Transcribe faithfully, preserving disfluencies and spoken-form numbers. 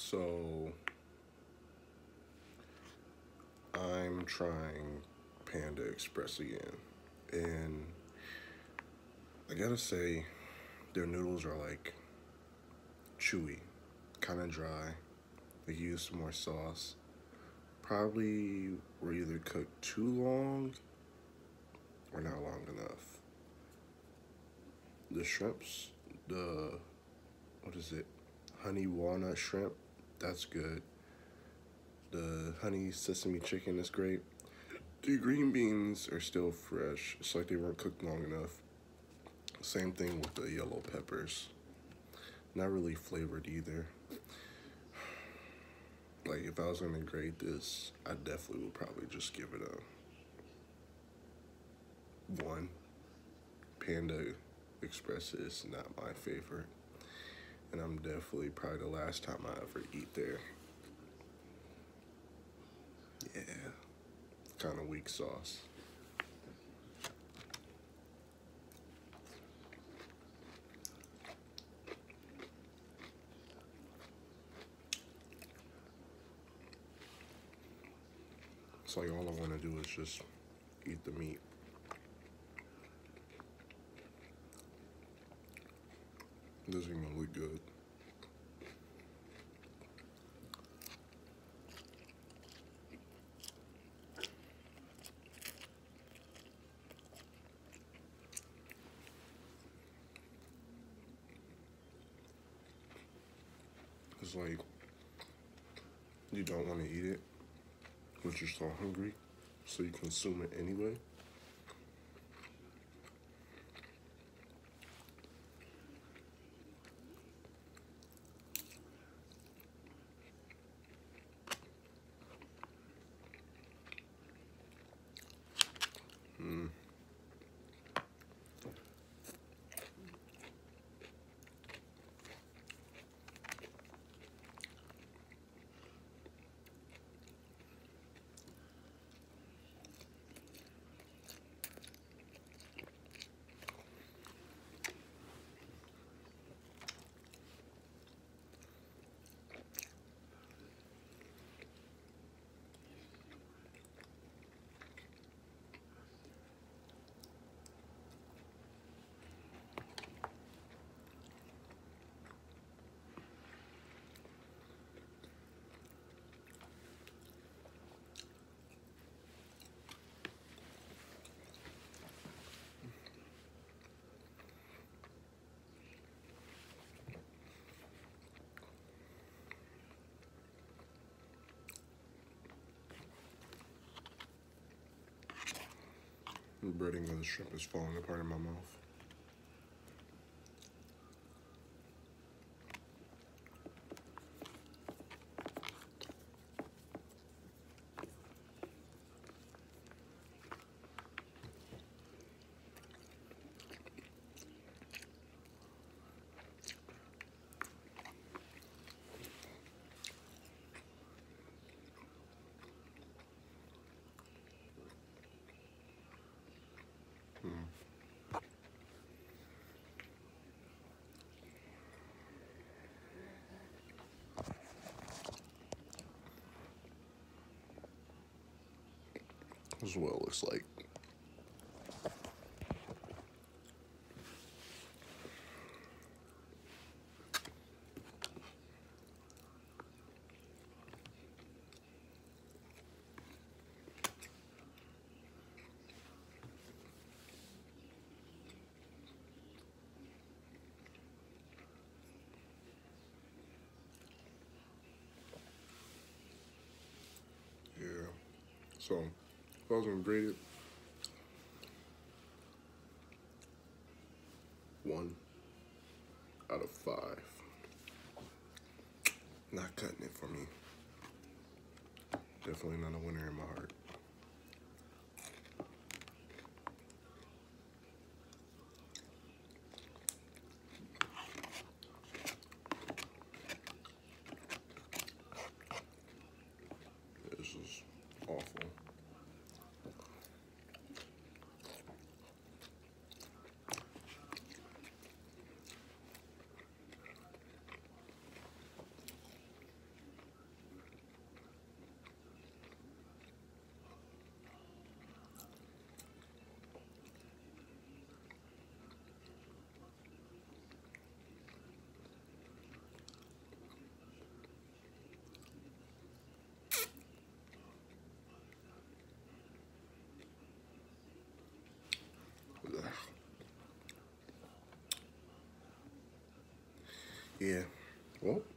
So I'm trying Panda Express again, and I gotta say, their noodles are like chewy, kind of dry. They use some more sauce. Probably were either cooked too long or not long enough. The shrimps, the what is it? Honey walnut shrimp, that's good. The honey sesame chicken is great. The green beans are still fresh. It's like they weren't cooked long enough. Same thing with the yellow peppers. Not really flavored either. Like if I was gonna grade this, I definitely would probably just give it a one. Panda Express is not my favorite. And I'm definitely probably the last time I ever eat there. Yeah, kind of weak sauce. It's like all I want to do is just eat the meat. It doesn't even look good. It's like you don't want to eat it, but you're so hungry, so you consume it anyway. Mm. The breading of the shrimp is falling apart in my mouth. This is what it looks like. Yeah. So, if I was gonna grade it, one out of five. Not cutting it for me. Definitely not a winner in my heart. This is awful. Yeah. Well,